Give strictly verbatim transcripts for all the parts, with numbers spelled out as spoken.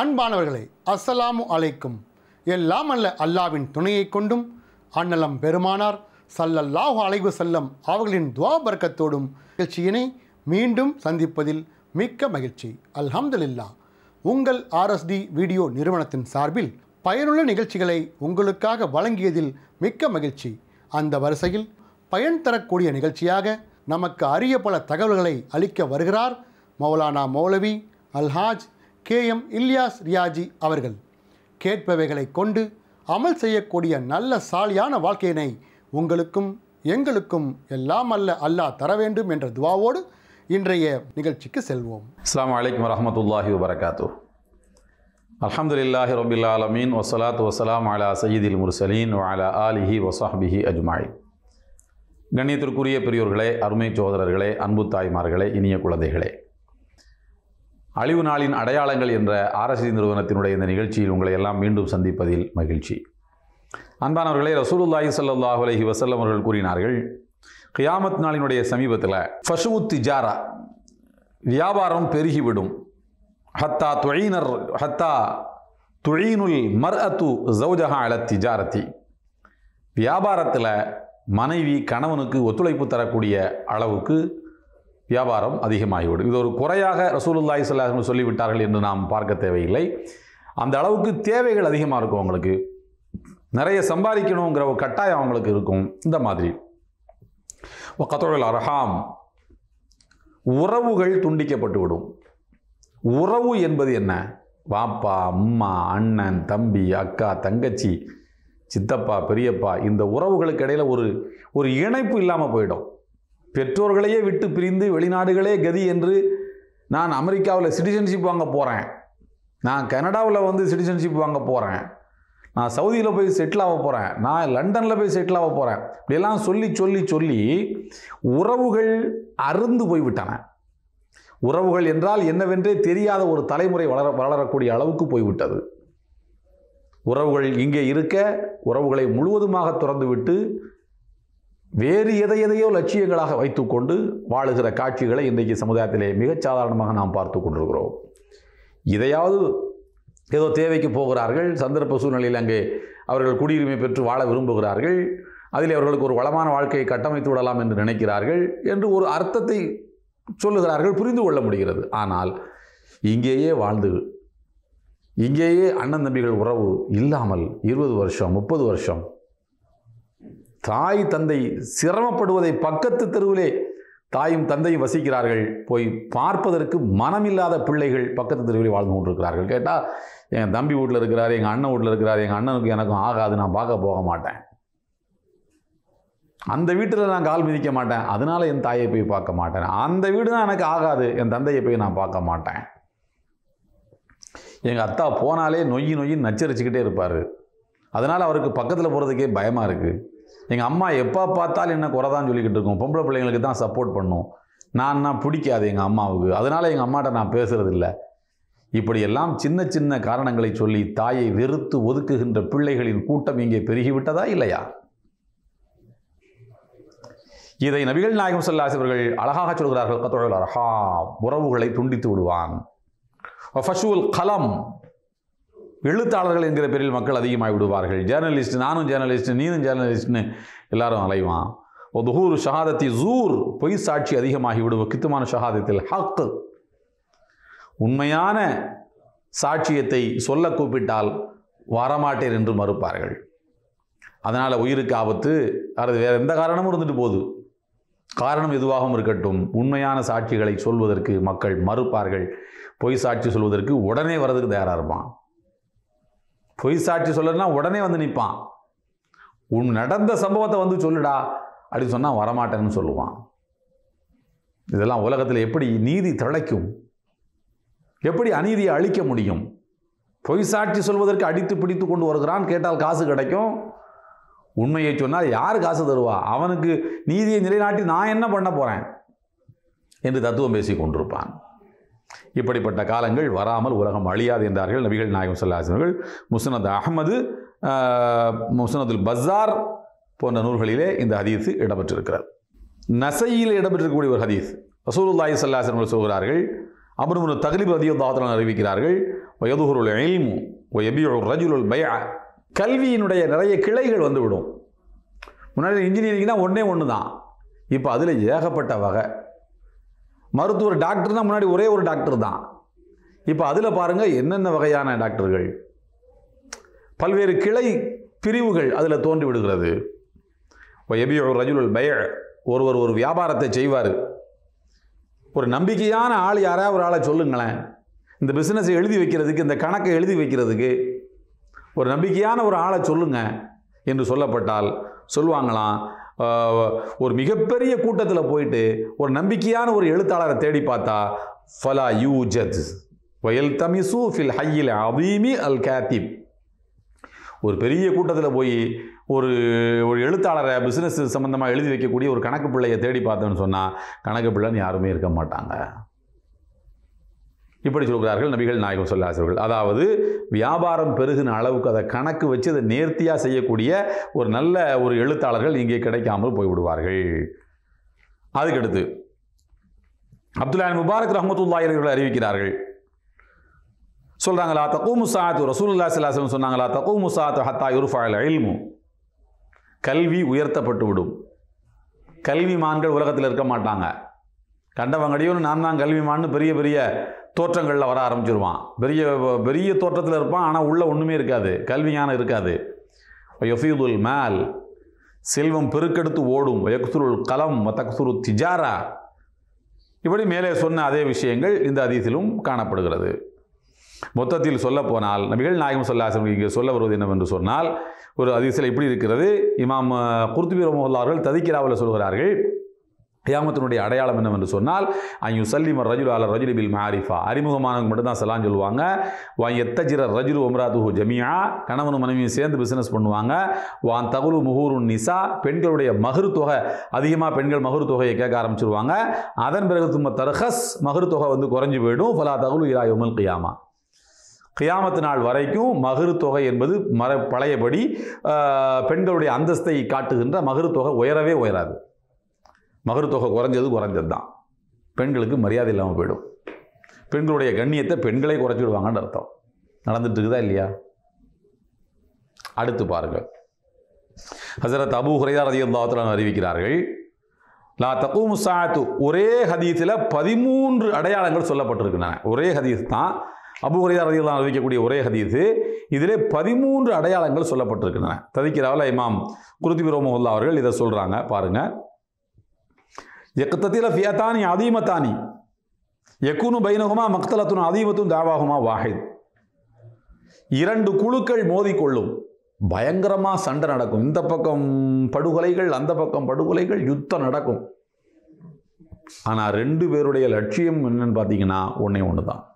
அன்பானவர்களே, அஸ்ஸலாமு அலைக்கும். எல்லாம் அல்ல அல்லாவின் துணையை கொண்டும் அன்னலம் பெருமானார் ஸல்லல்லாஹு அலைஹி வஸல்லம் அவர்களின் துஆ பரக்கத்தோடும் நிகழ்ச்சியினை மீண்டும் சந்திப்பதில் மிக்க மகிழ்ச்சி. அல்ஹம்துலில்லாஹ். உங்கள் ஆர்எஸ்டி வீடியோ நிறுவனத்தின் சார்பில் பயனுள்ள நிகழ்ச்சிகளை உங்களுக்காக வழங்கியதில் மிக்க மகிழ்ச்சி. அந்த வரிசையில் பயன் தரக்கூடிய நிகழ்ச்சியாக நமக்கு அரிய பல தகவல்களை அளிக்க வருகிறார் மௌலானா மௌலவி அல்ஹாஜ் கே எம் இல்யாஸ் ரியாஜி அவர்கள். கேட்பவைகளை கொண்டு அமல் செய்யக்கூடிய நல்ல சாலியான வாழ்க்கையினை உங்களுக்கும் எங்களுக்கும் எல்லாம் அல்ல அல்லாஹ் தர வேண்டும் என்ற துவாவோடு இன்றைய நிகழ்ச்சிக்கு செல்வோம். அஸ்ஸலாமு அலைக்கும் வரஹ்மத்துல்லாஹி வபரகாத்துஹு. அல்ஹம்துலில்லாஹி ரப்பில் ஆலமீன் வஸ்ஸலாத்து வஸ்ஸலாமு அலா சய்யிதில் முர்சலீன் வ அலா ஆலிஹி வஸஹ்பிஹி அஜ்மாயின். கண்ணியத்திற்குரிய பெரியோர்களே, அருமை சகோதரர்களே, அன்பு தாய்மார்களே, இனிய குழந்தைகளே, அழிவு நாளின் அடையாளங்கள் என்ற ஆர்எஸ்டி நிறுவனத்தினுடைய இந்த நிகழ்ச்சியில் உங்களை எல்லாம் மீண்டும் சந்திப்பதில் மகிழ்ச்சி. அன்பானவர்களே, ரசூலுல்லாஹி ஸல்லல்லாஹு அலைஹி வஸல்லம் அவர்கள் கூறினார்கள், கியாமத் நாளினுடைய சமீபத்தில் ஃபஷுவு திஜாரா, வியாபாரம் பெருகிவிடும். ஹத்தா துஈனர் ஹத்தா துஈனுல் மர்அத்து ஜௌஜஹா அல திஜாரத்தி, வியாபாரத்தில் மனைவி கணவனுக்கு ஒத்துழைப்பு தரக்கூடிய அளவுக்கு வியாபாரம் அதிகமாகிவிடும். இது ஒரு குறையாக ரசூலுல்லாஹி ஸல்லல்லாஹு அலைஹி வஸல்லம் சொல்லிவிட்டார்கள் என்று நாம் பார்க்க தேவையில்லை. அந்த அளவுக்கு தேவைகள் அதிகமாக இருக்கும், அவங்களுக்கு நிறைய சம்பாதிக்கணுங்கிற ஒரு கட்டாயம் அவங்களுக்கு இருக்கும். இந்த மாதிரி வகதுல் அர்ஹாம், உறவுகள் துண்டிக்கப்பட்டுவிடும். உறவு என்பது என்ன? வாப்பா, அம்மா, அண்ணன், தம்பி, அக்கா, தங்கச்சி, சித்தப்பா, பெரியப்பா, இந்த உறவுகளுக்கு இடையில் ஒரு ஒரு இணைப்பு இல்லாமல் போயிடும். பெற்றோர்களையே விட்டு பிரிந்து வெளிநாடுகளே கதி என்று நான் அமெரிக்காவில் சிட்டிசன்ஷிப் வாங்க போகிறேன், நான் கனடாவில் வந்து சிட்டிசன்ஷிப் வாங்க போகிறேன், நான் சவுதியில் போய் செட்டில் ஆக போகிறேன், நான் லண்டனில் போய் செட்டில் ஆக போகிறேன், இப்படியெல்லாம் சொல்லி சொல்லி சொல்லி உறவுகள் அருந்து போய்விட்டன. உறவுகள் என்றால் என்னவென்றே தெரியாத ஒரு தலைமுறை வளர வளரக்கூடிய அளவுக்கு போய்விட்டது. உறவுகள் இங்கே இருக்க உறவுகளை முழுவதுமாக துறந்துவிட்டு வேறு எதை எதையோ லட்சியங்களாக வைத்துக்கொண்டு வாழுகிற காட்சிகளை இன்றைக்கு சமுதாயத்திலே மிகச் சாதாரணமாக நாம் பார்த்து கொண்டிருக்கிறோம். இதையாவது ஏதோ தேவைக்கு போகிறார்கள், சந்தர்ப்ப சூழ்நிலையில் அங்கே அவர்கள் குடியுரிமை பெற்று வாழ விரும்புகிறார்கள், அதில் அவர்களுக்கு ஒரு வளமான வாழ்க்கையை கட்டமைத்து விடலாம் என்று நினைக்கிறார்கள் என்று ஒரு அர்த்தத்தை சொல்லுகிறார்கள், புரிந்து கொள்ள முடிகிறது. ஆனால் இங்கேயே வாழ்ந்து இங்கேயே அண்ணன் தம்பிகள் உறவு இல்லாமல் இருபது வருஷம் முப்பது வருஷம் தாய் தந்தை சிரமப்படுவதை பக்கத்து தெருவிலே தாயும் தந்தையும் வசிக்கிறார்கள், போய் பார்ப்பதற்கு மனமில்லாத பிள்ளைகள் பக்கத்து தெருவிலே வாழ்ந்து கொண்டிருக்கிறார்கள். கேட்டால் என் தம்பி வீட்டில் இருக்கிறார், எங்கள் அண்ணன் வீட்டில் இருக்கிறார், எங்கள் அண்ணனுக்கு எனக்கும் ஆகாது, நான் பார்க்க போக மாட்டேன், அந்த வீட்டில் நான் கால் மிதிக்க மாட்டேன், அதனால் என் தாயை போய் பார்க்க மாட்டேன், அந்த வீடு தான் எனக்கு ஆகாது, என் தந்தையை போய் நான் பார்க்க மாட்டேன், எங்கள் அத்தா போனாலே நொய்யி நொய்யி நச்சரிச்சுக்கிட்டே இருப்பார், அதனால் அவருக்கு பக்கத்தில் போகிறதுக்கே பயமாக இருக்குது, எங்கள் அம்மா எப்போ பார்த்தாலும் என்ன குறை தான் சொல்லிக்கிட்டு இருக்கோம், பொம்பளை பிள்ளைங்களுக்கு தான் சப்போர்ட் பண்ணும், நான் நான் பிடிக்காது எங்கள் அம்மாவுக்கு, அதனால் எங்கள் அம்மாட்ட நான் பேசுகிறதில்லை. இப்படியெல்லாம் சின்ன சின்ன காரணங்களை சொல்லி தாயை வெறுத்து ஒதுக்குகின்ற பிள்ளைகளின் கூட்டம் இங்கே பெருகிவிட்டதா இல்லையா? இதை நபிகள் நாயகம் ஸல்லல்லாஹு அலைஹி வஸல்லம் அவர்கள் அழகாக சொல்கிறார்கள். கத்உல் அர்ஹாம், உறவுகளை துண்டித்து விடுவான். ஃபஷுல் கலம், எழுத்தாளர்கள் என்கிற பேரில் மக்கள் அதிகமாகி விடுவார்கள். ஜேர்னலிஸ்ட், நானும் ஜேர்னலிஸ்ட், நீனும் ஜேர்னலிஸ்ட்னு எல்லாரும் அலைவான். துஹூர் ஷஹாதத்தி ஜூர், பொய் சாட்சி அதிகமாகி விடுவோம். கித்துமான ஷஹாதத்தில் ஹக், உண்மையான சாட்சியத்தை சொல்ல கூப்பிட்டால் வரமாட்டேன் என்று மறுப்பார்கள். அதனால் உயிருக்கு ஆபத்து, அது வேறு எந்த காரணமும் இருந்துட்டு போகுது, காரணம் எதுவாகவும் இருக்கட்டும், உண்மையான சாட்சிகளை சொல்வதற்கு மக்கள் மறுப்பார்கள். பொய் சாட்சி சொல்வதற்கு உடனே வர்றதுக்கு தயாராக இருப்பான். பொய் சாட்சி சொல்லணும்னா உடனே வந்து நிற்பான். உன் நடந்த சம்பவத்தை வந்து சொல்லுடா அப்படின்னு சொன்னால் வரமாட்டேன்னு சொல்லுவான். இதெல்லாம் உலகத்தில் எப்படி நீதி திளைக்கும், எப்படி அநீதியை அழிக்க முடியும்? பொய் சாட்சி சொல்வதற்கு அடித்து பிடித்து கொண்டு வருகிறான், கேட்டால் காசு கிடைக்கும். உண்மையை சொன்னால் யார் காசு தருவா? அவனுக்கு நீதியை நிலைநாட்டி நான் என்ன பண்ண போகிறேன் என்று தத்துவம் பேசி கொண்டிருப்பான். இப்படிப்பட்ட காலங்கள் வராமல் உலகம் அழியாது என்றார்கள் நபிகள் நாயகம் ஸல்லல்லாஹு அலைஹி வஸல்லம் அவர்கள். முஸ்னத் அஹ்மது, முஸ்னதுல் பஸார் போன்ற நூல்களிலே இந்த ஹதீஸ் இடம்பெற்றிருக்கிறது. நசையில் இடம்பெற்றிருக்கக்கூடிய ஒரு ஹதீஸ். ரசூலுல்லாஹி ஸல்லல்லாஹு அலைஹி வஸல்லம் சொல்கிறார்கள், அம்ரு தக்லீப் ரலியல்லாஹு தஆலா அறிவிக்கிறார்கள், வயதுஹுருல் இல்மு வயபிஉ ரஜுலுல் பைஅ. கல்வியினுடைய நிறைய கிளைகள் வந்துவிடும். முன்னாடி இன்ஜினியரிங்னா ஒன்றே ஒன்று தான், இப்போ அதில் ஏகப்பட்ட வகை. மருத்துவர் டாக்டர்னா முன்னாடி ஒரே ஒரு டாக்டர் தான், இப்போ அதில் பாருங்கள் என்னென்ன வகையான டாக்டர்கள், பல்வேறு கிளை பிரிவுகள் அதில் தோன்றி விடுகிறது. வயபிஉ ரஜுலுல் பைஅ, ஒருவர் ஒரு வியாபாரத்தை செய்வார். ஒரு நம்பிக்கையான ஆள் யாராவது ஒரு ஆளை சொல்லுங்களேன், இந்த பிஸ்னஸை எழுதி வைக்கிறதுக்கு, இந்த கணக்கை எழுதி வைக்கிறதுக்கு ஒரு நம்பிக்கையான ஒரு ஆளை சொல்லுங்க என்று சொல்லப்பட்டால் சொல்லுவாங்களாம், ஒரு மிகப்பெரிய கூட்டத்தில் போயிட்டு ஒரு நம்பிக்கையான ஒரு எழுத்தாளரை தேடி பார்த்தா ஃபலா யூஜத் வயல் தமிசு ஃபில் ஹையில் அதீமி அல் காத்திப். ஒரு பெரிய கூட்டத்தில் போய் ஒரு ஒரு எழுத்தாளரை பிஸ்னஸ் சம்மந்தமாக எழுதி வைக்கக்கூடிய ஒரு கணக்கு பிள்ளையை தேடி பார்த்தோன்னு சொன்னால் கணக்கு பிள்ளைன்னு யாருமே இருக்க மாட்டாங்க. இப்படி சொல்கிறார்கள் நபிகள் நாயகம் ஸல்லல்லாஹு அலைஹி வஸல்லம். அதாவது வியாபாரம் பெருகின அளவுக்கு அதை கணக்கு வச்சு அதை நேர்த்தியாக செய்யக்கூடிய ஒரு நல்ல ஒரு எழுத்தாளர்கள் இங்கே கிடைக்காமல் போய்விடுவார்கள். அதுக்கடுத்து அப்துல்லா முபாரக் ரஹ்மத்துல்லாஹி அலைஹி அவர்கள் அறிவிக்கிறார்கள், சொல்கிறாங்களா தகூமு ஸாஅத்து, ரசூலுல்லாஹி ஸல்லல்லாஹு அலைஹி வஸல்லம் சொன்னாங்களா தகூமு ஸாஅத்து ஹத்தா யுர்ஃபஅல் இல்மு, கல்வி உயர்த்தப்பட்டு விடும். கல்விமான்கள் உலகத்தில் இருக்க மாட்டாங்க. கண்டவங்கடியும் நான் தான் கல்விமான்னு பெரிய பெரிய தோற்றங்களில் வர ஆரம்பிச்சிருவான். பெரிய பெரிய தோற்றத்தில் இருப்பான், ஆனால் உள்ளே ஒன்றுமே இருக்காது, கல்வியான இருக்காது. யஃபீதுல் மால், செல்வம் பெருக்கெடுத்து ஓடும். யக்சுருல் கலம் வதக்சுரு திஜாரா. இப்படி மேலே சொன்ன அதே விஷயங்கள் இந்த ஹதீஸிலும் காணப்படுகிறது. மொத்தத்தில் சொல்ல போனால் நபிகள் நாயகம் ஸல்லல்லாஹு அலைஹி வஸல்லம் இங்கே சொல்ல வருவது என்னவென்று சொன்னால், ஒரு ஹதீஸில் இப்படி இருக்கிறது. இமாம் குர்துபி ரஹ்மத்துல்லாஹி அவர்கள் ததிக்கிராவில் சொல்கிறார்கள், கியாமத்தினுடைய அடையாளம் என்னவென்று சொன்னால் ஐயு சல்லிம ரஜுல் அல ரஜுலி பில் மாரிஃபா, அறிமுகமானவங்க மட்டும்தான் சலான் சொல்லுவாங்க. வான் எத்தஜிர ரஜுலு ஒம்ராதுஹு ஜமியா, கணவனும் மனைவியும் சேர்ந்து பிஸ்னஸ் பண்ணுவாங்க. வான் தகுலு முஹூருன் நிசா, பெண்களுடைய மகரு தொகை அதிகமாக, பெண்கள் மகரு தொகையை கேட்க ஆரம்பிச்சிருவாங்க. அதன் பிறகு தும்ம தர்ஹஸ், மகரு தொகை வந்து குறைஞ்சி போயிடும். ஃபலா தகுலு இலா யௌமில் கியாமா, கியாமத்து நாள் வரைக்கும் மகரு தொகை என்பது மர பழையபடி பெண்களுடைய அந்தஸ்தை காட்டுகின்ற மகரு தொகை உயரவே உயராது. மகரு தொகை குறைஞ்சது குறைஞ்சது தான், பெண்களுக்கு மரியாதை இல்லாமல் போயிடும். பெண்களுடைய கண்ணியத்தை பெண்களே குறைச்சிடுவாங்கன்னு அர்த்தம். நடந்துட்டு இருக்குதா இல்லையா? அடுத்து பாருங்கள், ஹஸரத் அபூ ஹுரைரா ரலியல்லாஹு தஆலா அறிவிக்கிறார்கள், லா தகூமு ஸாஅத்து, ஒரே ஹதீஸில் பதிமூன்று அடையாளங்கள் சொல்லப்பட்டிருக்கின்றன. ஒரே ஹதீஸ் தான், அபூ ஹுரைரா ரலியல்லாஹு அன்ஹு அறிவிக்கக்கூடிய ஒரே ஹதீஸ். இதிலே பதிமூன்று அடையாளங்கள் சொல்லப்பட்டிருக்கின்றன. ததிக்கிராவில் இமாம் குர்துபி ரஹ்மத்துல்லாஹி அவர்கள் இதை சொல்கிறாங்க பாருங்கள். யக்ததில ஃபியதானி அதீமதானி யகுனு பைனஹுமா மக்தலத்துன் அதீமத்துன் தாவாஹுமா வாஹித், இரண்டு குழுக்கள் மோதிக்கொள்ளும், பயங்கரமாக சண்டை நடக்கும். இந்த பக்கம் படுகொலைகள், அந்த பக்கம் படுகொலைகள், யுத்தம் நடக்கும். ஆனால் ரெண்டு பேருடைய லட்சியம் என்னன்னு பார்த்தீங்கன்னா ஒன்றே ஒன்று தான்,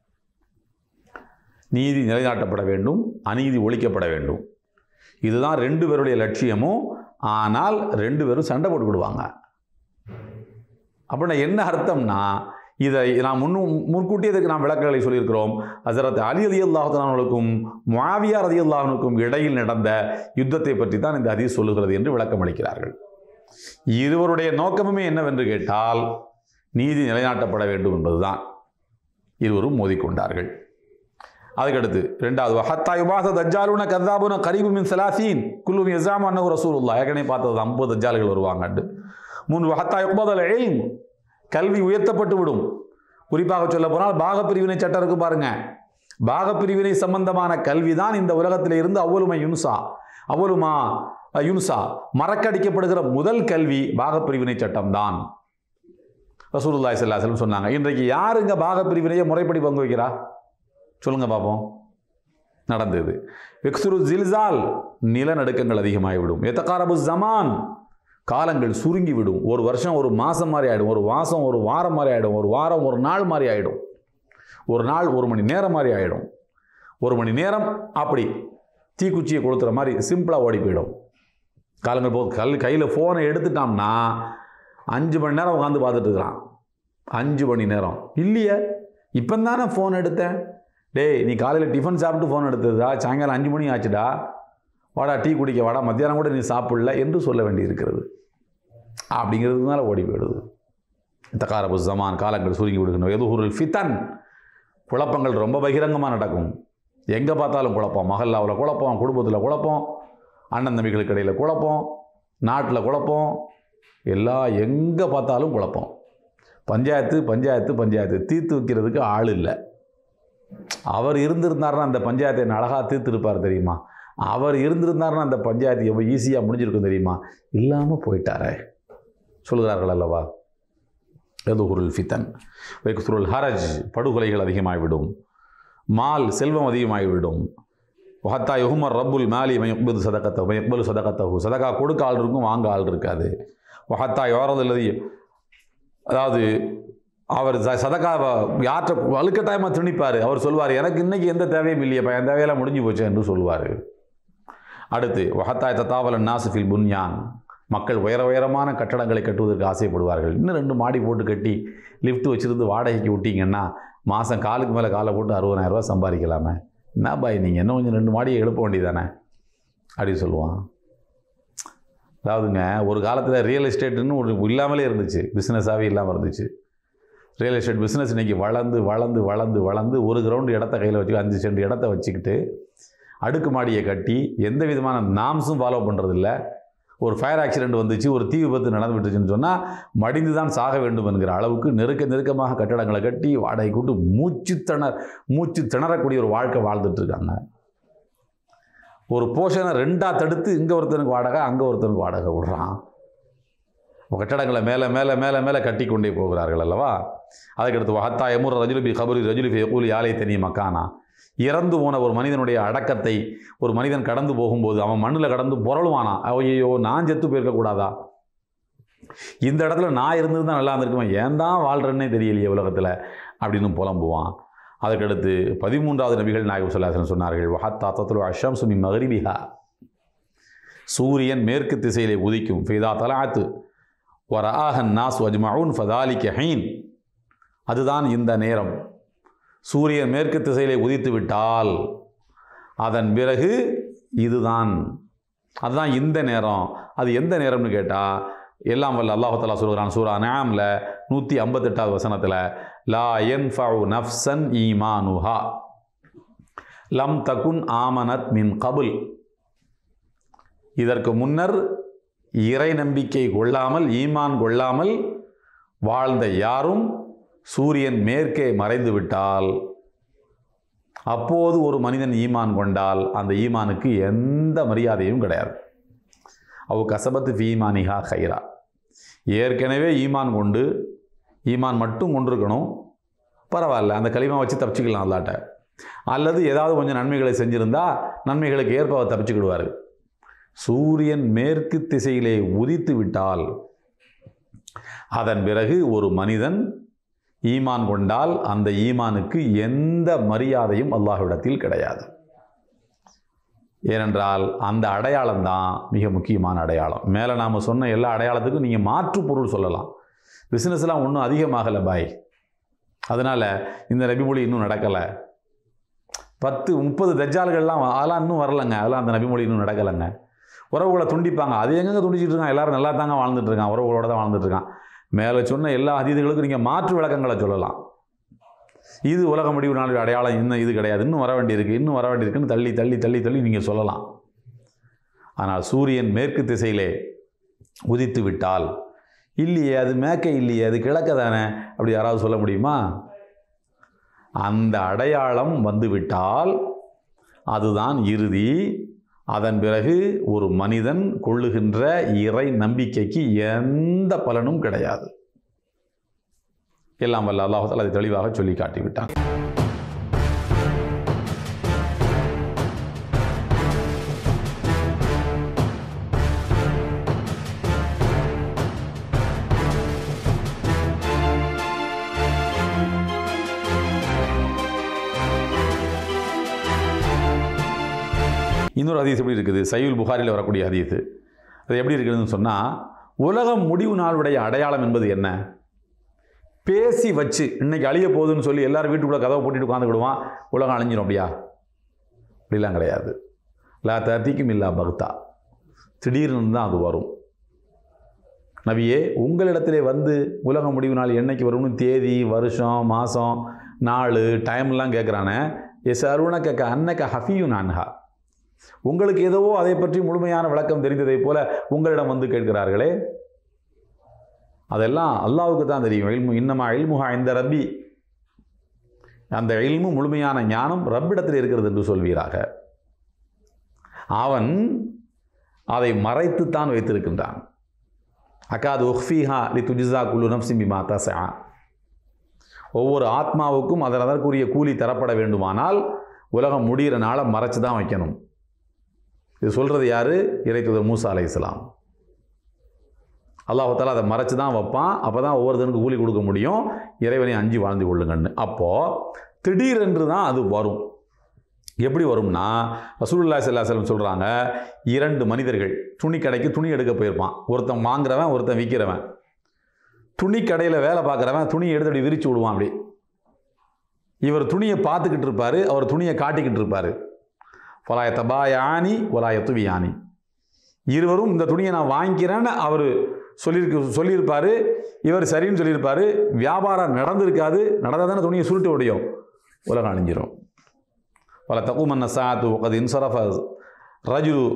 நீதி நிலைநாட்டப்பட வேண்டும், அநீதி ஒழிக்கப்பட வேண்டும். இதுதான் ரெண்டு பேருடைய லட்சியமும். ஆனால் ரெண்டு பேரும் சண்டை போட்டுக்கிடுவாங்க. அப்படின்னா என்ன அர்த்தம்னா, இதை நான் முன்னும் முன்கூட்டியே இதுக்கு நாம் விளக்கங்களை சொல்லியிருக்கிறோம். ஹஸரத் அலி ரலியல்லாஹு தஆலா அவர்களுக்கும் முஆவியா ரலியல்லாஹு அன்ஹுக்கும் இடையில் நடந்த யுத்தத்தை பற்றி தான் இந்த ஹதீஸ் சொல்லுகிறது என்று விளக்கம் அளிக்கிறார்கள். இருவருடைய நோக்கமுமே என்னவென்று கேட்டால் நீதி நிலைநாட்டப்பட வேண்டும் என்பதுதான். இருவரும் மோதிக்கொண்டார்கள். அதுக்கடுத்து ரெண்டாவது, ஹத்தா யுபாஸ தஜ்ஜாலுன கذாபுன கரீபு மின் ஸலாஸீன் குல்லும் யஸாமு அன்னஹு ரசூலுல்லாஹ், ஏற்கனவே பார்த்தது ஐம்பது தஜ்ஜால்கள் வருவாங்கண்டு. மூன்று, ஹத்தா யுக்பதல் இல்ம், கல்வி உயர்த்தப்பட்டு விடும். குறிப்பாக சொல்ல போனால் பாகப்பிரிவினை சட்டம் இருக்கு பாருங்க, பாகப்பிரிவினை சம்பந்தமான கல்வி தான் இந்த உலகத்தில் இருந்து அவ்வளுமா யுன்சா அவ்வளுமா யுன்சா மறக்கடிக்கப்படுகிற முதல் கல்வி பாகப்பிரிவினை சட்டம் தான். ரசூலுல்லாஹி ஸல்லல்லாஹு அலைஹி வஸல்லம் சொன்னாங்க. இன்றைக்கு யாருங்க பாகப்பிரிவினையை முறைப்படி பங்கு வைக்கிறா சொல்லுங்க பார்ப்போம். நடந்தது. எக்ஸுரு ஜில்சால், நிலநடுக்கங்கள் அதிகமாகிவிடும். எத்தகாரபு ஜமான், காலங்கள் சுருங்கி விடும். ஒரு வருஷம் ஒரு மாதம் மாதிரி ஆகிடும், ஒரு மாதம் ஒரு வாரம் மாதிரி ஆகிடும், ஒரு வாரம் ஒரு நாள் மாதிரி ஆகிடும், ஒரு நாள் ஒரு மணி நேரம் மாதிரி ஆகிடும், ஒரு மணி நேரம் அப்படி தீக்குச்சியை கொளுத்துற மாதிரி சிம்பிளாக ஓடி போயிடும். காலங்கள் போது கல் கையில் ஃபோனை எடுத்துட்டோம்னா அஞ்சு மணி நேரம் உட்காந்து பார்த்துட்டு இருக்கிறான். அஞ்சு மணி நேரம் இல்லையே, இப்போ தானே ஃபோன் எடுத்தேன். டேய், நீ காலையில் டிஃபன் சாப்பிட்டு ஃபோன் எடுத்ததா? சாயங்காலம் அஞ்சு மணி ஆச்சுடா, வாடா டீ குடிக்க வாடா, மத்தியானம் கூட நீ சாப்பிடல என்று சொல்ல வேண்டி இருக்கிறது. அப்படிங்கிறதுனால ஓடி போயிடுது. தகாரபு ஜமான், காலங்கள் சுருங்கி விடுகின்றன. எதுஹுருல் ஃபிதன், குழப்பங்கள் ரொம்ப பகிரங்கமாக நடக்கும். எங்கே பார்த்தாலும் குழப்பம், மஹல்லாவில் குழப்பம், குடும்பத்தில் குழப்பம், அண்ணன் தம்பிகளுக்கு இடையில் குழப்பம், நாட்டில் குழப்பம், எல்லா எங்கே பார்த்தாலும் குழப்பம். பஞ்சாயத்து பஞ்சாயத்து பஞ்சாயத்து தீர்த்து வைக்கிறதுக்கு ஆள் இல்லை. அவர் இருந்திருந்தாருன்னா அந்த பஞ்சாயத்தை அழகாக தீர்த்திருப்பார் தெரியுமா? அவர் இருந்திருந்தாருன்னா அந்த பஞ்சாயத்து எவ்வளோ ஈஸியாக முடிஞ்சிருக்கும் தெரியுமா? இல்லாமல் போயிட்டாரே சொல்கிறார்கள் அல்லவா. எதுஹுருல் ஃபிதன் வைக்சுருல் ஹரஜ், படுகொலைகள் அதிகமாகிவிடும். மால், செல்வம் அதிகமாகிவிடும். ஹத்தா யுஹ்மர் ரப்புல் மாலி மயக்பது சதகத்த மயக்பலு சதகத்தஹு, சதகா கொடுக்க ஆள் இருக்கும், வாங்க ஆள் இருக்காது. ஹத்தா யோரது இல்லது, அதாவது அவர் சதகாவை யாற்ற வலுக்கட்டாயமாக திணிப்பார். அவர் சொல்வார், எனக்கு இன்றைக்கி எந்த தேவையும் இல்லையப்பா, என் தேவையெல்லாம் முடிஞ்சு போச்சு என்று சொல்வார். அடுத்து வஹத்தாய் தத்தாவலன் நாசிஃபில் புன்யான், மக்கள் உயர உயரமான கட்டடங்களை கட்டுவதற்கு ஆசைப்படுவார்கள். இன்னும் ரெண்டு மாடி போட்டு கட்டி லிஃப்ட் வச்சுருந்து வாடகைக்கு விட்டிங்கன்னா மாதம் காலுக்கு மேலே காலை போட்டு அறுபதாயிரம் ரூபா சம்பாதிக்கலாமே. என்ன பாய் நீங்கள் என்ன கொஞ்சம் ரெண்டு மாடியை எழுப்ப வேண்டியதானே அப்படின்னு சொல்லுவான். அதாவதுங்க, ஒரு காலத்தில் ரியல் எஸ்டேட்டுன்னு ஒரு இல்லாமலே இருந்துச்சு, பிஸ்னஸாகவே இல்லாமல் இருந்துச்சு. ரியல் எஸ்டேட் பிஸ்னஸ் இன்றைக்கி வளர்ந்து வளர்ந்து வளர்ந்து வளர்ந்து ஒரு கிரவுண்டு இடத்த கையில் வச்சு அஞ்சு சென்ட் இடத்த வச்சுக்கிட்டு அடுக்கு மாடியை கட்டி எந்த விதமான நாம்ஸும் ஃபாலோ பண்ணுறதில்ல. ஒரு ஃபயர் ஆக்சிடெண்ட் வந்துச்சு, ஒரு தீ விபத்து நடந்து விட்டுச்சுன்னு சொன்னால் மடிந்து தான் சாக வேண்டும் என்கிற அளவுக்கு நெருக்க நெருக்கமாக கட்டடங்களை கட்டி வாடகை கூட்டு மூச்சு திணற மூச்சு திணறக்கூடிய ஒரு வாழ்க்கை வாழ்ந்துட்டுருக்காங்க. ஒரு போர்ஷனை ரெண்டாக தடுத்து இங்கே ஒருத்தனுக்கு வாடகை, அங்கே ஒருத்தனுக்கு வாடகை விடுறான். கட்டடங்களை மேலே மேலே மேலே மேலே கட்டி கொண்டே போகிறார்கள் அல்லவா. அதுக்கடுத்து ஹத்தா எமுர் ரஜுலுபி கபரி ரஜுலுபி கூலி ஆலை தனி மக்கானா, இறந்து போன ஒரு மனிதனுடைய அடக்கத்தை ஒரு மனிதன் கடந்து போகும்போது அவன் மண்ணில் கடந்து புரளுவானா, ஐயோ நான் செத்து போயிருக்கக்கூடாதா, இந்த இடத்துல நான் இருந்தது தான் நல்லா இருந்திருக்குவேன், ஏன் தான் வாழ்கிறேன்னே தெரியலையே உலகத்தில் அப்படின்னு புலம்புவான். அதுக்கடுத்து பதிமூன்றாவது நபிகள் நாயகம் ஸல்லல்லாஹு அலைஹி வஸல்லம் சொன்னார்கள், வஹத்தா தத்லு அஷம்ஸு மின் மக்ரிபிஹா, சூரியன் மேற்கு திசையிலே உதிக்கும். ஃபைதா தலஅத் வரஆஹன் நாஸ் அஜ்மஊன் ஃபதாலிக ஹீன், அதுதான் இந்த நேரம். சூரியன் மேற்கு திசையிலே உதித்து விட்டால் அதன் பிறகு இதுதான், அதுதான் இந்த நேரம். அது எந்த நேரம்னு கேட்டால் எல்லாம் வல்ல அல்லாஹ் தஆலா சொல்கிறான் சூரா அன்ஆம்ல நூற்றி ஐம்பத்தெட்டாவது வசனத்தில், லா யன்ஃபஉ நஃப்ஸன் ஈமானுஹா லம் தகுன் ஆமனத் மின் கபுல், இதற்கு முன்னர் இறை நம்பிக்கை கொள்ளாமல் ஈமான் கொள்ளாமல் வாழ்ந்த யாரும் சூரியன் மேற்கே மறைந்து விட்டால் அப்போது ஒரு மனிதன் ஈமான் கொண்டால் அந்த ஈமானுக்கு எந்த மரியாதையும் கிடையாது. அவ் கசபத்து ஃபீமானிஹா ஹைரா, ஏற்கனவே ஈமான் கொண்டு ஈமான் மட்டும் கொண்டிருக்கணும், பரவாயில்ல அந்த களிமா வச்சு தப்பிச்சுக்கலாம் அல்லாட்ட, அல்லது ஏதாவது கொஞ்சம் நன்மைகளை செஞ்சுருந்தா நன்மைகளுக்கு ஏற்ப அவர் தப்பிச்சுக்கிடுவார். சூரியன் மேற்கு திசையிலே உதித்து விட்டால் அதன் பிறகு ஒரு மனிதன் ஈமான் கொண்டால் அந்த ஈமானுக்கு எந்த மரியாதையும் அல்லாஹ்விடத்தில் கிடையாது. ஏனென்றால் அந்த அடையாளம் தான் மிக முக்கியமான அடையாளம். மேலே நாம் சொன்ன எல்லா அடையாளத்துக்கும் நீங்கள் மாற்று பொருள் சொல்லலாம். பிஸ்னஸ்லாம் ஒன்றும் அதிகமாகலை பாய், அதனால் இந்த நபிமொழி இன்னும் நடக்கலை. பத்து முப்பது தஜ்ஜால்கள்லாம் அதெல்லாம் இன்னும் வரலைங்க, அதெல்லாம் அந்த நபிமொழி இன்னும் நடக்கலைங்க. உறவுகளை துண்டிப்பாங்க, அது எங்கெங்கே துண்டிச்சிட்டு இருக்கான், எல்லோரும் நல்லா தாங்க வாழ்ந்துட்டுருக்கான், உறவுகளோட தான் வாழ்ந்துட்டுருக்கான். மேலே சொன்ன எல்லா அதீதுகளுக்கும் நீங்கள் மாற்று விளக்கங்களை சொல்லலாம். இது உலக முடிவு நாளுடைய அடையாளம், இன்னும் இது கிடையாது, இன்னும் வர வேண்டியிருக்கு இன்னும் வர வேண்டியிருக்குன்னு தள்ளி தள்ளி தள்ளி தள்ளி நீங்கள் சொல்லலாம். ஆனால் சூரியன் மேற்கு திசையிலே உதித்து விட்டால், இல்லையே அது மேற்கே இல்லையே அது கிழக்க தானே, அப்படி யாராவது சொல்ல முடியுமா? அந்த அடையாளம் வந்துவிட்டால் அதுதான் இறுதி. அதன் பிறகு ஒரு மனிதன் கொள்ளுகின்ற இறை நம்பிக்கைக்கு எந்த பலனும் கிடையாது. எல்லாம் வல்ல அல்லாஹ் தஆலா அதை தெளிவாக சொல்லி காட்டிவிட்டான். இன்னொரு ஹதீஸ் எப்படி இருக்குது, சஹீஹுல் புகாரியில் வரக்கூடிய ஹதீஸ். அது எப்படி இருக்குதுன்னு சொன்னால், உலகம் முடிவு நாளுடைய அடையாளம் என்பது என்ன? பேசி வச்சு இன்னைக்கு அழிய போகுதுன்னு சொல்லி எல்லாரும் வீட்டுக்குள்ளே கதவை போட்டுட்டு உட்காந்துக்கிடுவான், உலகம் அழிஞ்சிடும் அப்படியா? அப்படிலாம் கிடையாது. லா தர்த்திக்கும் இல்லா பக்தா, திடீர்னு தான் அது வரும். நபியே, உங்களிடத்திலே வந்து உலக முடிவு நாள் என்னைக்கு வரும்னு தேதி, வருஷம், மாதம், நாள், டைம்லாம் கேட்குறானே. எஸ் அருணக்க அன்னக்க ஹஃபியுன் அன்ஹா, உங்களுக்கு ஏதோ அதை பற்றி முழுமையான விளக்கம் தெரிந்ததை போல உங்களிடம் வந்து கேட்கிறார்களே, அதெல்லாம் அல்லாஹ்வுக்கு தான் தெரியும். இல்மு இன்னமா இல்முஹா இந்த ரப்பி, அந்த இல்மு முழுமையான ஞானம் ரப்பிடத்தில் இருக்கிறது என்று சொல்வீராக. அவன் அதை மறைத்துத்தான் வைத்திருக்கின்றான். அகாது உஃபீஹா லி துஜ்ஸா குல்லு நஃப்ஸின் பிமா தஸ்ஆ, ஒவ்வொரு ஆத்மாவுக்கும் அதன் அதற்குரிய கூலி தரப்பட வேண்டுமானால் உலகம் முடிகிற நாளை மறைச்சு தான் வைக்கணும். இது சொல்கிறது யார்? இறைத்தூதர் மூசா அலைஹிஸ்ஸலாம். அல்லாஹ் தஆலா அதை மறைச்சு தான் வைப்பான். அப்போ தான் ஒவ்வொருத்தனுக்கு கூலி கொடுக்க முடியும். இறைவனை அஞ்சு வாழ்ந்து கொள்ளுங்கன்னு. அப்போது திடீரென்று தான் அது வரும். எப்படி வரும்னா, ரசூலுல்லாஹி ஸல்லல்லாஹு அலைஹி வஸல்லம் சொல்கிறாங்க, இரண்டு மனிதர்கள் துணி கடைக்கு துணி எடுக்க போயிருப்பான். ஒருத்தன் வாங்குறவன், ஒருத்தன் விற்கிறவன். துணி கடையில் வேலை பார்க்குறவன் துணியை எடுத்து அப்படி விரிச்சு விடுவான். அப்படி இவர் துணியை பார்த்துக்கிட்டு இருப்பார், அவர் துணியை காட்டிக்கிட்டு இருப்பார். ஃபலாய தபாயானி ஒலாய துவியானி, இருவரும் இந்த துணியை நான் வாங்கிக்கிறேன்னு அவர் சொல்லியிருக்கு சொல்லியிருப்பார். இவர் சரின்னு சொல்லியிருப்பார். வியாபாரம் நடந்திருக்காது. நடந்தால் தானே துணியை சுருட்டு முடியும். உலகம் அழிஞ்சிரும். பல தகுமன்ன சாத்து அது இன்சரஃப ரஜுரு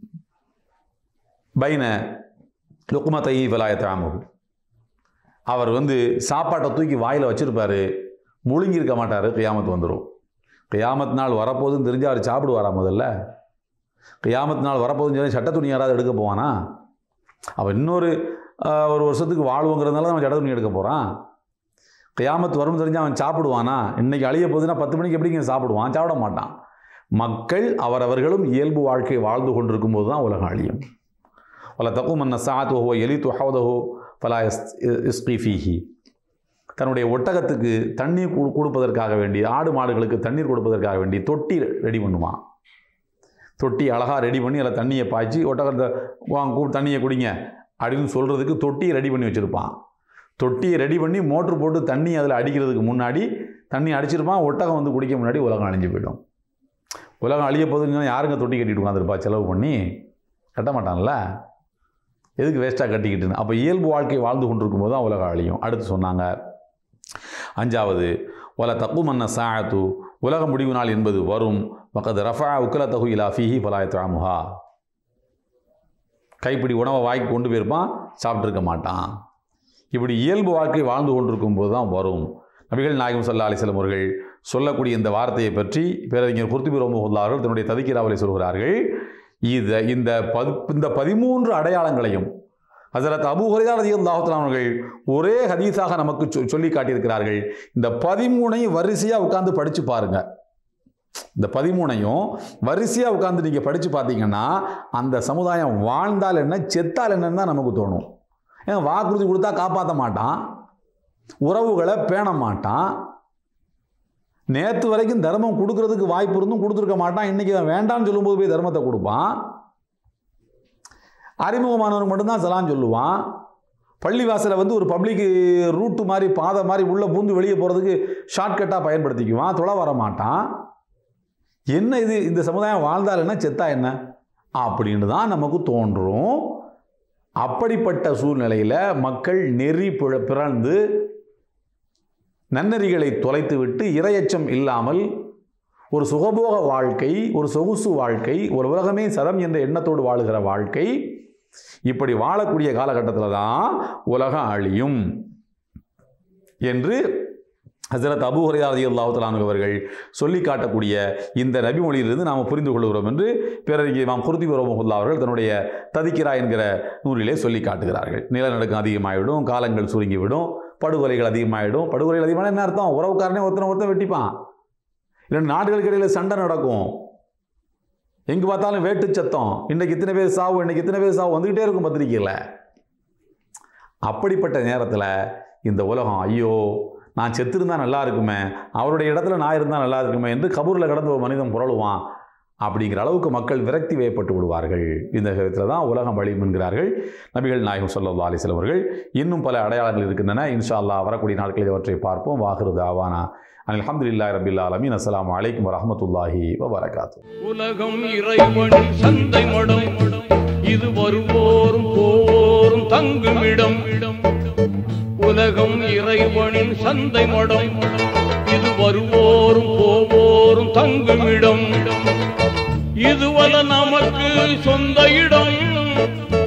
பைன லுக்மத்தை விலாயத்தாமு, அவர் வந்து சாப்பாட்டை தூக்கி வாயில் வச்சுருப்பார், முழுங்கியிருக்க மாட்டார். கியாமத்து வந்துடும். கியாமத்து நாள் வரப்போகுதுன்னு தெரிஞ்சு அவர் சாப்பிடுவாரா? முதல்ல கியாமத்து நாள் வரப்போகுதுன்னு சொல்லி சட்ட துணி யாராவது எடுக்க போவானா? அவன் இன்னொரு ஒரு வருஷத்துக்கு வாழ்வுங்கிறதுனால அவன் சட்ட துணி எடுக்க போகிறான். கியாமத்து வரும்னு தெரிஞ்சு அவன் சாப்பிடுவானா? இன்றைக்கி அழிய போகுதுன்னா பத்து மணிக்கு எப்படிங்க சாப்பிடுவான்? சாப்பிட மாட்டான். மக்கள் அவரவர்களும் இயல்பு வாழ்க்கை வாழ்ந்து கொண்டிருக்கும் போது தான் உலகம் அழியும். வல தகுமன்ன சாத்துஹோ எலி துஹவுதஹோ பலா இஸ்கீஃபீஹி, தன்னுடைய ஒட்டகத்துக்கு தண்ணீர் கொடுப்பதற்காக வேண்டி, ஆடு மாடுகளுக்கு தண்ணீர் கொடுப்பதற்காக வேண்டி தொட்டி ரெடி பண்ணுவான். தொட்டி அழகாக ரெடி பண்ணி அதில் தண்ணியை பாய்ச்சி ஒட்டகத்தை வாங்க தண்ணியை குடிங்க அப்படின்னு சொல்கிறதுக்கு தொட்டியை ரெடி பண்ணி வச்சுருப்பான். தொட்டியை ரெடி பண்ணி மோட்ரு போட்டு தண்ணி அதில் அடிக்கிறதுக்கு முன்னாடி தண்ணி அடிச்சிருப்பான். ஒட்டகம் வந்து குடிக்க முன்னாடி உலகம் அழிஞ்சு போயிடும். உலகம் அழிய போகுதுன்னு யாருங்க தொட்டி கட்டிட்டு உட்காந்துருப்பா? செலவு பண்ணி கட்ட மாட்டான்ல, எதுக்கு வேஸ்ட்டாக கட்டிக்கிட்டுன்னு. அப்போ இயல்பு வாழ்க்கை வாழ்ந்து கொண்டிருக்கும் போது தான் உலகம் அழியும். அடுத்து சொன்னாங்க அஞ்சாவது, ஒல தக்குமன்ன சாயத்து, உலக முடிவு நாள் என்பது வரும். பக்கத்து ரஃபா உக்கல தகு இலா ஃபீஹி பலாயத்தாமுஹா, கைப்பிடி உணவை வாய்க்கு கொண்டு போயிருப்பான், சாப்பிட்ருக்க மாட்டான். இப்படி இயல்பு வாழ்க்கை வாழ்ந்து கொண்டிருக்கும் போது தான் வரும். நபிகள் நாயகம் ஸல்லல்லாஹு அலைஹி வஸல்லம் அவர்கள் சொல்லக்கூடிய இந்த வார்த்தையை பற்றி பேரறிஞர் குர்துபி ரஹ்மத்துல்லாஹி அவர்கள் தன்னுடைய ததிக்கிராவிலே சொல்கிறார்கள். இதை இந்த பது இந்த பதிமூன்று அடையாளங்களையும் ஹஸரத் அபூ ஹுரைரா ரலியல்லாஹு தஆலா அவர்கள் ஒரே ஹதீஸாக நமக்கு சொல்லி காட்டியிருக்கிறார்கள். இந்த பதிமூணையும் வரிசையாக உட்கார்ந்து படித்து பாருங்கள். இந்த பதிமூணையும் வரிசையாக உட்கார்ந்து நீங்கள் படித்து பார்த்தீங்கன்னா அந்த சமுதாயம் வாழ்ந்தால் என்ன, செத்தால் என்னன்னு தான் நமக்கு தோணும். ஏன் வாக்குறுதி கொடுத்தா காப்பாற்ற மாட்டான், உறவுகளை பேண மாட்டான், நேற்று வரைக்கும் தர்மம் கொடுக்கறதுக்கு வாய்ப்பு இருந்தும் கொடுத்துருக்க மாட்டான், இன்றைக்கி வேண்டான்னு சொல்லும்போது போய் தர்மத்தை கொடுப்பான். அறிமுகமானவர் மட்டும்தான் சலான் சொல்லுவான். பள்ளிவாசலை வந்து ஒரு பப்ளிக் ரூட்டு மாதிரி பாதை மாதிரி உள்ளே பூந்து வெளியே போகிறதுக்கு ஷார்ட்கட்டாக பயன்படுத்திக்குவான். தொலை வர மாட்டான். என்ன இது, இந்த சமுதாயம் வாழ்ந்தால் என்ன, செத்தா என்ன அப்படின்னு தான் நமக்கு தோன்றும். அப்படிப்பட்ட சூழ்நிலையில் மக்கள் நெறி பிழ பிறந்து நன்னெறிகளை தொலைத்துவிட்டு இரையச்சம் இல்லாமல் ஒரு சுகபோக வாழ்க்கை, ஒரு சொகுசு வாழ்க்கை, ஒரு உலகமே சரம் என்ற எண்ணத்தோடு வாழுகிற வாழ்க்கை, இப்படி வாழக்கூடிய காலகட்டத்தில் தான் உலகம் அழியும் என்று ஹஸரத் அபூ ஹுரைரா ரலியல்லாஹு தஆலா அன்ஹு அவர்கள் சொல்லி காட்டக்கூடிய இந்த நபி மொழியிலிருந்து நாம் புரிந்து கொள்கிறோம் என்று பேரறிஞர் இமாம் குர்துபி ரஹ்மத்துல்லாஹி அவர்கள் தன்னுடைய ததிக்கிரா என்கிற நூலிலே சொல்லி காட்டுகிறார்கள். நிலநடுக்கம் அதிகமாகிவிடும், காலங்கள் சுருங்கிவிடும், படுகொலைகள் அதிகமாகிடும். படுகொலைகள் அதிகமான என்ன அர்த்தம்? உறவுக்காரனே ஒருத்தனை ஒருத்தன் வெட்டிப்பான். இரண்டு நாடுகளுக்கு இடையில் சண்டை நடக்கும். எங்கு பார்த்தாலும் வேட்டு சத்தம். இன்றைக்கு இத்தனை பேர் சாவு, இன்றைக்கு இத்தனை பேர் சாவு வந்துக்கிட்டே இருக்கும் பத்திரிக்கையில். அப்படிப்பட்ட நேரத்தில் இந்த உலகம், ஐயோ நான் செத்து இருந்தால் நல்லா இருக்குமே, அவருடைய இடத்துல நான் இருந்தால் நல்லா இருக்குமே என்று கபூரில் கடந்து ஒரு மனிதன் புரளுவான். அப்படிங்கிற அளவுக்கு மக்கள் விரக்தி வயப்பட்டு விடுவார்கள். இந்த விதத்தில் தான் உலகம் அழியும் என்கிறார்கள் நபிகள் நாயகம் ஸல்லல்லாஹு அலைஹி வஸல்லம் அவர்கள். இன்னும் பல அடையாளங்கள் இருக்கின்றன. இன்ஷா அல்லாஹ் வரக்கூடிய நாட்களில் அவற்றை பார்ப்போம். வாஹிரு தாவானா அல்ஹம்துலில்லாஹி ரப்பில் ஆலமீன். அஸ்ஸலாமு அலைக்கும் வரஹ்மத்துல்லாஹி வபரகாத்துஹு. உலகம் இறைவனின் சந்தை மடம், இது வருவோரும் போவோரும் தங்குமிடம். உலகம் இறைவனின் சந்தை மடம், இது வருவோரும் போவோரும் தங்குமிடம். இதுவல்ல நமக்கு சொந்த இடம்,